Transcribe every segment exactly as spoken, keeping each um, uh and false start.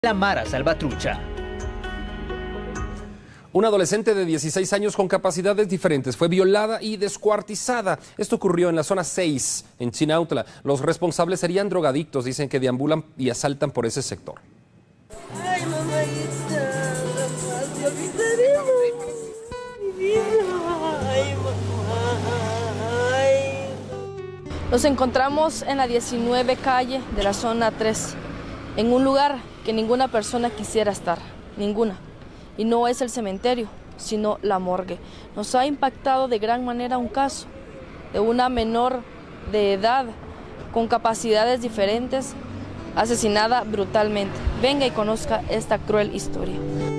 La Mara Salvatrucha. Una adolescente de dieciséis años con capacidades diferentes fue violada y descuartizada. Esto ocurrió en la zona seis, en Chinautla. Los responsables serían drogadictos, dicen que deambulan y asaltan por ese sector. Ay, mamadita, nos olvidaremos. Mi vida. Ay, mamá. Ay. Nos encontramos en la diecinueve calle de la zona tres, en un lugar que ninguna persona quisiera estar, ninguna. Y no es el cementerio, sino la morgue. Nos ha impactado de gran manera un caso de una menor de edad con capacidades diferentes, asesinada brutalmente. Venga y conozca esta cruel historia.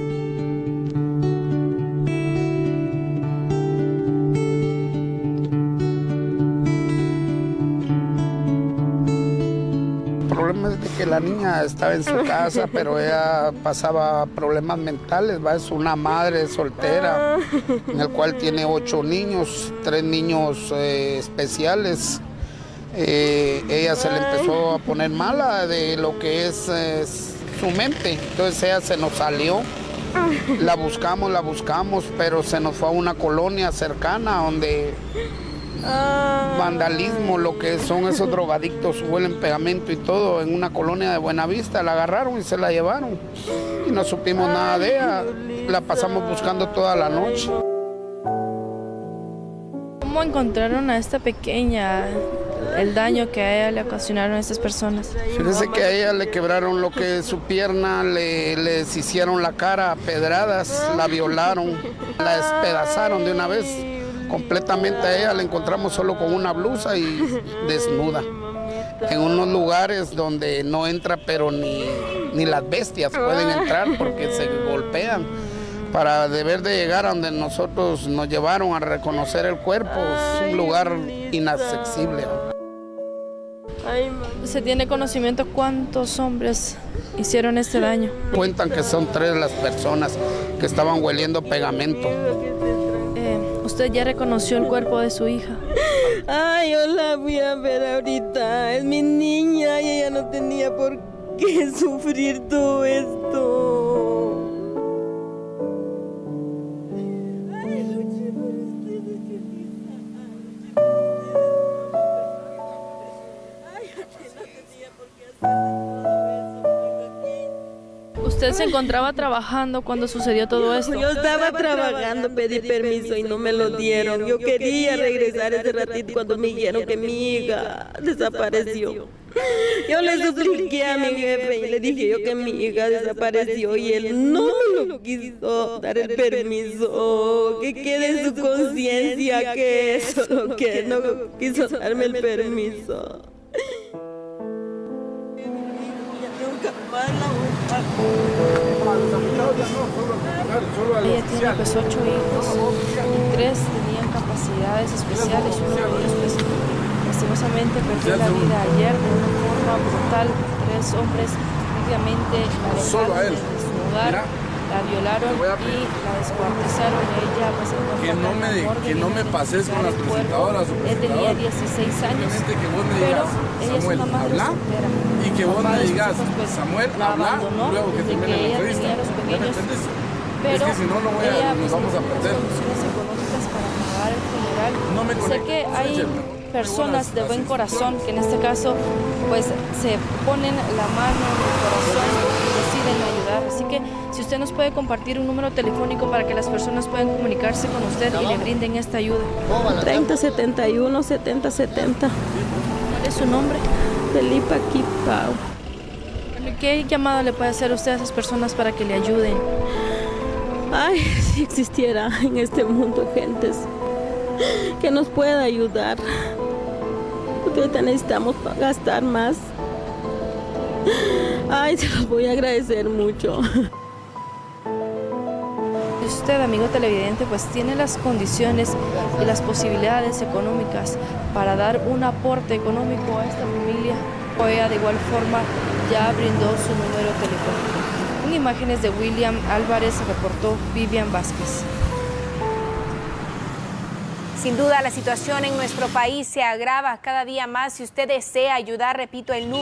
El problema es de que la niña estaba en su casa, pero ella pasaba problemas mentales, ¿va? Es una madre soltera, en el cual tiene ocho niños, tres niños eh, especiales. Eh, ella se le empezó a poner mala de lo que es eh, su mente, entonces ella se nos salió. La buscamos, la buscamos, pero se nos fue a una colonia cercana donde vandalismo, lo que son esos drogadictos, huelen pegamento y todo, en una colonia de Buenavista. La agarraron y se la llevaron y no supimos nada de ella. La pasamos buscando toda la noche. ¿Cómo encontraron a esta pequeña, el daño que a ella le ocasionaron a estas personas? Fíjese que a ella le quebraron lo que es su pierna, le, le deshicieron la cara a pedradas, la violaron, la despedazaron de una vez. Completamente a ella la encontramos solo con una blusa y desnuda, en unos lugares donde no entra, pero ni, ni las bestias pueden entrar porque se golpean. Para deber de llegar a donde nosotros nos llevaron a reconocer el cuerpo, es un lugar inaccesible. ¿Se tiene conocimiento cuántos hombres hicieron este daño? Cuentan que son tres las personas que estaban hueliendo pegamento. ¿Usted ya reconoció el cuerpo de su hija? Ay, yo la voy a ver ahorita. Es mi niña y ella no tenía por qué sufrir todo esto. Ay, luché por ustedes, qué risa. Ay, yo no tenía por qué hacer todo eso. ¿Usted se encontraba trabajando cuando sucedió todo esto? Yo estaba trabajando, pedí permiso y no me lo dieron. Yo quería regresar ese ratito cuando me dijeron que mi hija desapareció. Yo le supliqué a mi jefe y le dije yo que mi hija desapareció y él no me lo quiso dar el permiso. Que quede en su conciencia que eso lo que no quiso darme el permiso. Ella tiene pues ocho hijos y tres tenían capacidades especiales. Uno de ellos pues lastimosamente perdió la vida ayer de una forma brutal. Tres hombres prácticamente la dejaron en su hogar, la violaron y la descuartizaron. Ella pues que no me que no me pases con las presentadoras o Él tenía dieciséis años, que vos me pero digas, ella es Samuel, una madre habla, soltera. y que vos me digas, Pues, Samuel, la habla, abandonó luego que desde termine que la ella entrevista. tenía los ¿Ya me pequeños, entendés? pero es que si no, no voy a, ella nos pues, vamos a no perder. tiene condiciones económicas para pagar el funeral. No me Sé conecto, que hay Chel. personas de buen corazón que en este caso pues se ponen la mano en el corazón y deciden ayudar. Así que si usted nos puede compartir un número telefónico para que las personas puedan comunicarse con usted y le brinden esta ayuda. treinta setenta y uno setenta setenta. ¿Cuál es su nombre? Felipa Kipao. ¿Qué llamado le puede hacer usted a esas personas para que le ayuden? Ay, si existiera en este mundo gentes que nos pueda ayudar, porque ahorita necesitamos gastar más. Ay, se los voy a agradecer mucho. Usted, amigo televidente, pues tiene las condiciones y las posibilidades económicas para dar un aporte económico a esta familia. Ella de igual forma ya brindó su número telefónico. En imágenes de William Álvarez reportó Vivian Vázquez. Sin duda, la situación en nuestro país se agrava cada día más. Si usted desea ayudar, repito el número.